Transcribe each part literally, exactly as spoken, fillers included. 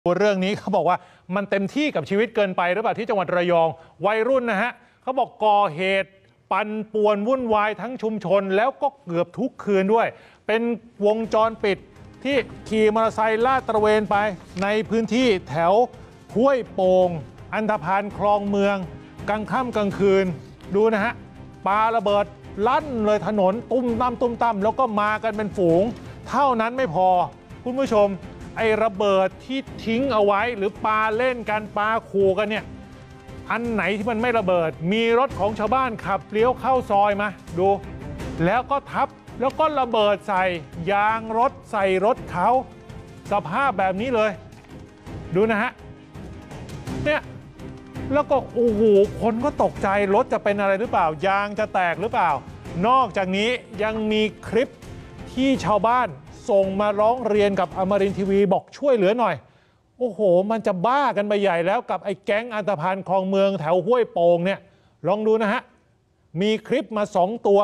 เรื่องนี้เขาบอกว่ามันเต็มที่กับชีวิตเกินไปหรือเปล่าที่จังหวัดระยองวัยรุ่นนะฮะเขาบอกก่อเหตุปั่นป่วนวุ่นวายทั้งชุมชนแล้วก็เกือบทุกคืนด้วยเป็นวงจรปิดที่ขี่มอเตอร์ไซค์ลาดตระเวนไปในพื้นที่แถวห้วยโป่งอันธพาลคลองเมืองกลางค่ำกลางคืนดูนะฮะปาระเบิดลั่นเลยถนนตุ้มตั้มตุ้มตั้มแล้วก็มากันเป็นฝูงเท่านั้นไม่พอคุณผู้ชมไอ้ระเบิดที่ทิ้งเอาไว้หรือปาเล่นกันปาขู่กันเนี่ยอันไหนที่มันไม่ระเบิดมีรถของชาวบ้านขับเลี้ยวเข้าซอยมาดูแล้วก็ทับแล้วก็ระเบิดใส่ยางรถใส่รถเขาสภาพแบบนี้เลยดูนะฮะเนี่ยแล้วก็โอ้โหคนก็ตกใจรถจะเป็นอะไรหรือเปล่ายางจะแตกหรือเปล่านอกจากนี้ยังมีคลิปที่ชาวบ้านส่งมาร้องเรียนกับอมรินทร์ทีวีบอกช่วยเหลือหน่อยโอ้โหมันจะบ้ากันไปใหญ่แล้วกับไอ้แก๊งอันธพาลคลองเมืองแถวห้วยโป่งเนี่ยลองดูนะฮะมีคลิปมาสองตัว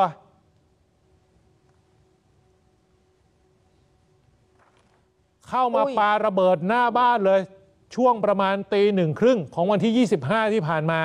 เข้ามาปาระเบิดหน้าบ้านเลยช่วงประมาณตีหนึ่งครึ่งของวันที่ยี่สิบห้าที่ผ่านมา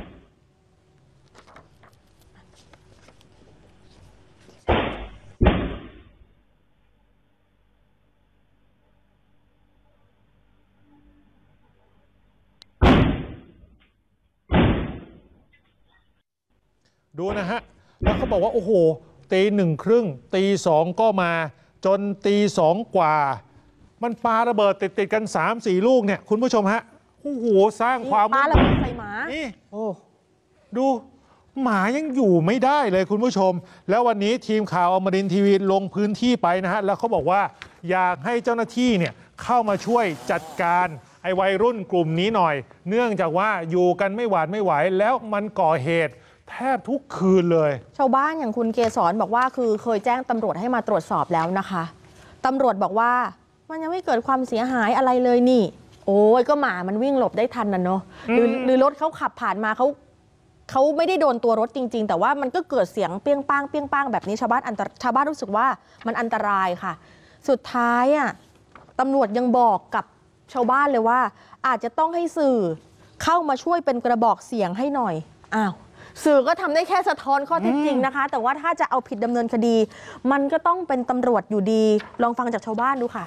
ดูนะฮะแล้วเขาบอกว่าโอ้โหตีหนึ่งครึ่งตีสองก็มาจนตีสองกว่ามันปาระเบิดติดติดกัน สามสี่ ลูกเนี่ยคุณผู้ชมฮะโอ้โหสร้างความปาระเบิดใส่หมานี่โอ้ดูหมายังอยู่ไม่ได้เลยคุณผู้ชมแล้ววันนี้ทีมข่าวอมรินทร์ทีวีลงพื้นที่ไปนะฮะแล้วเขาบอกว่าอยากให้เจ้าหน้าที่เนี่ยเข้ามาช่วยจัดการไอ้วัยรุ่นกลุ่มนี้หน่อยเนื่องจากว่าอยู่กันไม่หวาดไม่ไหวแล้วมันก่อเหตุแทบทุกคืนเลยชาวบ้านอย่างคุณเกษรบอกว่าคือเคยแจ้งตำรวจให้มาตรวจสอบแล้วนะคะตำรวจบอกว่ามันยังไม่เกิดความเสียหายอะไรเลยนี่โอ้ยก็หมามันวิ่งหลบได้ทันนะเนาะหรือหรือรถเขาขับผ่านมาเขาเขาไม่ได้โดนตัวรถจริงๆแต่ว่ามันก็เกิดเสียงเปี้ยงป้างเปี้ยงป้างแบบนี้ชาวบ้านอันตรชาวบ้านรู้สึกว่ามันอันตรายค่ะสุดท้ายอ่ะตำรวจยังบอกกับชาวบ้านเลยว่าอาจจะต้องให้สื่อเข้ามาช่วยเป็นกระบอกเสียงให้หน่อยอ้าวสื่อก็ทำได้แค่สะท้อนข้อเท็จจริงนะคะแต่ว่าถ้าจะเอาผิดดำเนินคดีมันก็ต้องเป็นตำรวจอยู่ดีลองฟังจากชาวบ้านดูค่ะ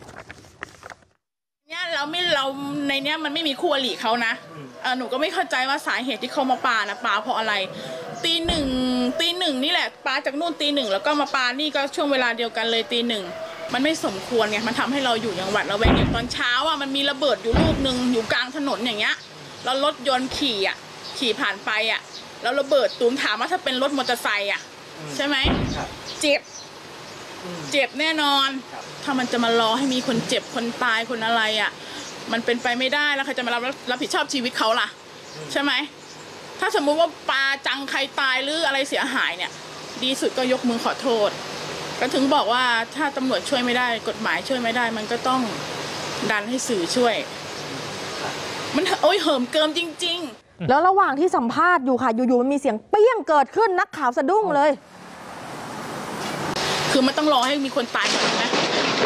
เนี่ยเราไม่เราในเนี้ยมันไม่มีคู่อริเขานะเออหนูก็ไม่เข้าใจว่าสาเหตุที่เขามาปานะปาเพราะอะไรตีหนึ่งตีหนึ่งนี่แหละปาจากนู่นตีหนึ่งแล้วก็มาปานี่ก็ช่วงเวลาเดียวกันเลยตีหนึ่งมันไม่สมควรไงมันทำให้เราอยู่อย่างหวัดระแวงอย่างตอนเช้าอ่ะมันมีระเบิดอยู่ลูกหนึ่งอยู่กลางถนนอย่างเงี้ยแล้วรถยนต์ขี่อ่ะขี่ผ่านไปอ่ะแล้วระเบิดตูมถามว่าถ้าเป็นรถมอเตอร์ไซค์อ่ะใช่ไหมเจ็บเจ็บแน่นอนถ้ามันจะมารอให้มีคนเจ็บคนตายคนอะไรอ่ะมันเป็นไปไม่ได้แล้วใครจะมารับรับผิดชอบชีวิตเขาล่ะใช่ไหมถ้าสมมุติว่าปาจังใครตายหรืออะไรเสียหายเนี่ยดีสุดก็ยกมือขอโทษก็ถึงบอกว่าถ้าตำรวจช่วยไม่ได้กฎหมายช่วยไม่ได้มันก็ต้องดันให้สื่อช่วยมันโอ้ยเหิมเกิมจริงๆแล้วระหว่างที่สัมภาษณ์อยู่ค่ะอยู่ๆมันมีเสียงเปี้ยงเกิดขึ้นนักข่าวสะดุ้งเลยคือมันต้องรอให้มีคนตายก่อนนะ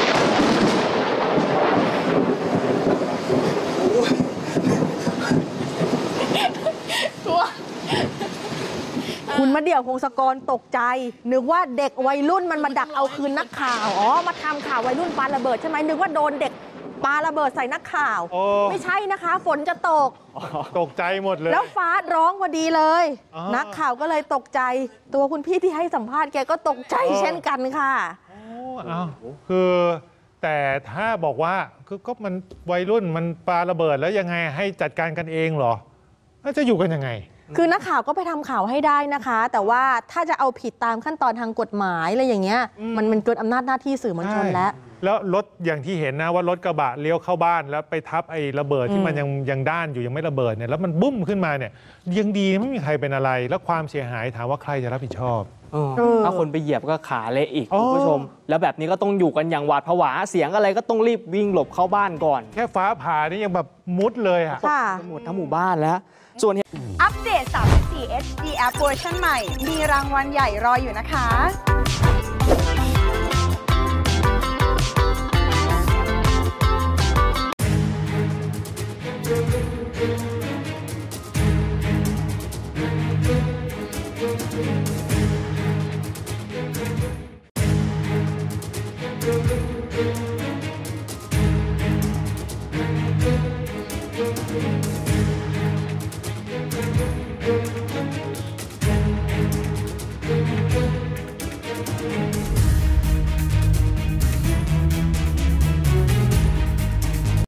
คุณมะเดี่ยวพงศกรตกใจนึกว่าเด็กวัยรุ่นมันมาดักเอาคืนนักข่าวอ๋อมาทำข่าววัยรุ่นปาระเบิดใช่ไหมนึกว่าโดนเด็กปาระเบิดใส่นักข่าวไม่ใช่นะคะฝนจะตกตกใจหมดเลยแล้วฟ้าร้องพอดีเลยนักข่าวก็เลยตกใจตัวคุณพี่ที่ให้สัมภาษณ์แกก็ตกใจเช่นกันค่ะอ้าวคือแต่ถ้าบอกว่าคือก็มันวัยรุ่นมันปาระเบิดแล้วยังไงให้จัดการกันเองเหรอแล้วจะอยู่กันยังไงคือนักข่าวก็ไปทำข่าวให้ได้นะคะแต่ว่าถ้าจะเอาผิดตามขั้นตอนทางกฎหมายอะไรอย่างเงี้ยมันมันเกินอำนาจหน้าที่สื่อมวลชนแล้วแล้วรถอย่างที่เห็นนะว่ารถกระบะเลี้ยวเข้าบ้านแล้วไปทับไอ้ระเบิดที่มันยังยังด้านอยู่ยังไม่ระเบิดเนี่ยแล้วมันบุ้มขึ้นมาเนี่ยยังดีไม่มีใครเป็นอะไรแล้วความเสียหายถามว่าใครจะรับผิดชอบถ้าคนไปเหยียบก็ขาเละอีกคุณผู้ชมแล้วแบบนี้ก็ต้องอยู่กันอย่างหวาดผวาเสียงอะไรก็ต้องรีบวิ่งหลบเข้าบ้านก่อนแค่ฟ้าผ่านี่ยังแบบมุดเลยอะหมดทั้งหมู่บ้านแล้วส่วนอัปเดต สามสิบสี่ เอช ดี แอปเวอร์ชันใหม่มีรางวัลใหญ่รออยู่นะคะ